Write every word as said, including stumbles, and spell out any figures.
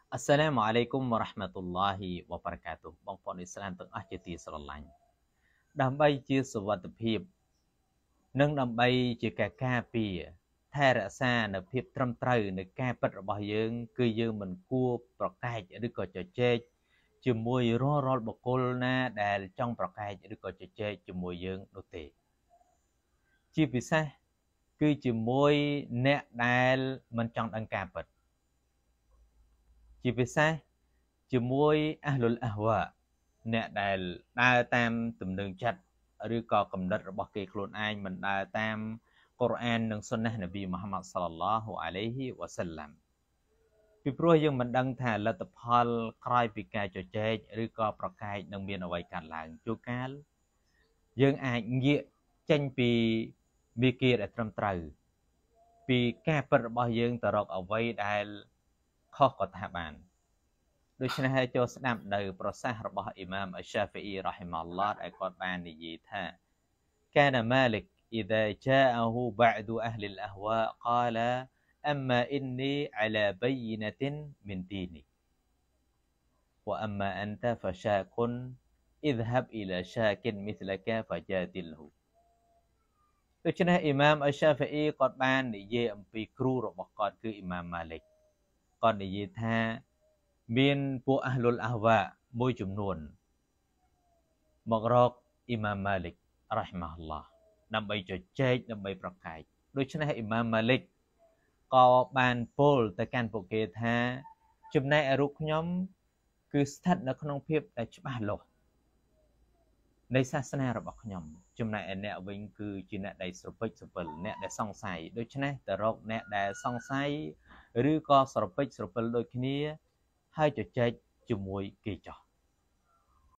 Assalamu alaikum wa rahmatullahi wa barakatuh បងប្អូនឥស្លាមទាំងអស់ជាទីស្រឡាញ់ដើម្បីជាសុវត្ថិភាពនិងដើម្បីជាការការពារថែរក្សានៅភាពត្រឹមត្រូវនៃការពិតរបស់យើងគឺយើងមិនគួរប្រកែកឬក៏ជជែកជាមួយរាល់រាល់បុគ្គលណាដែលចង់ប្រកែកឬក៏ជជែកជាមួយយើងនោះទេជាពិសេសគឺជាមួយអ្នកដែលមិនចង់ដឹងការពិតជាពិសេសជាមួយអះលុលអះវ៉ាអ្នកដែលដើរតាមទំនឹងចិត្តឬក៏កំណត់របស់គេខ្លួនឯងមិនដើរតាមកូរ៉ាននិងសុណាហ៍នប៊ីមូហាម៉ាត់សល្លឡោះអាឡៃហ៊ីវ៉ាសាឡាំពីព្រោះយើងមិនដឹងថាលទ្ធផលក្រោយពីការជជែកឬក៏ប្រកែកនឹងមានអ្វីកើតឡើងជួនកាលយើងអាចងាកចេញពីមេគាដែលត្រឹមត្រូវពីការពិតរបស់យើងទៅរកអ្វីដែលខុសក៏ថាបានដូច្នេះហើយចូលស្ដាប់នៅប្រសាសន៍របស់អ៊ីម៉ាមអ៊ាសាហ្វីអ៊ីរ៉ាហ៊ីម៉ាអល់ឡោះដែលគាត់បាននិយាយថាកានម៉ាលិក إذا جاءه بعض أهل الأهواء قال أما إني على بينة من ديني وأما أنت فشاك اذهب إلى شاك مثلك فجادله ដូច្នេះអ៊ីម៉ាមអ៊ាសាហ្វីអ៊ីគាត់បាននិយាយអំពីគ្រូរបស់គាត់គឺអ៊ីម៉ាមម៉ាលិកគាត់និយាយថាមានពួកអះលុលអះវ៉ាមួយចំនួនមករកអ៊ីម៉ាមម៉ាលិករ៉ាហ៊ីម៉ាហ៊ុលឡោះដើម្បីជជែកដើម្បីប្រកែកដូច្នេះអ៊ីម៉ាមម៉ាលិកក៏បានពោលទៅកាន់ពួកគេថាចំណែករូបខ្ញុំគឺស្ថិតនៅក្នុងភាពដែលច្បាស់លាស់នៃសាសនារបស់ខ្ញុំចំណែកឯអ្នកវិញគឺជាអ្នកដែលស្រពេចស្រពិលអ្នកដែលសង្ស័យដូច្នេះទៅរកអ្នកដែលសង្ស័យឬក៏ស្រពេចស្រពិលដូចគ្នាហើយជជែកជាមួយគេចោះ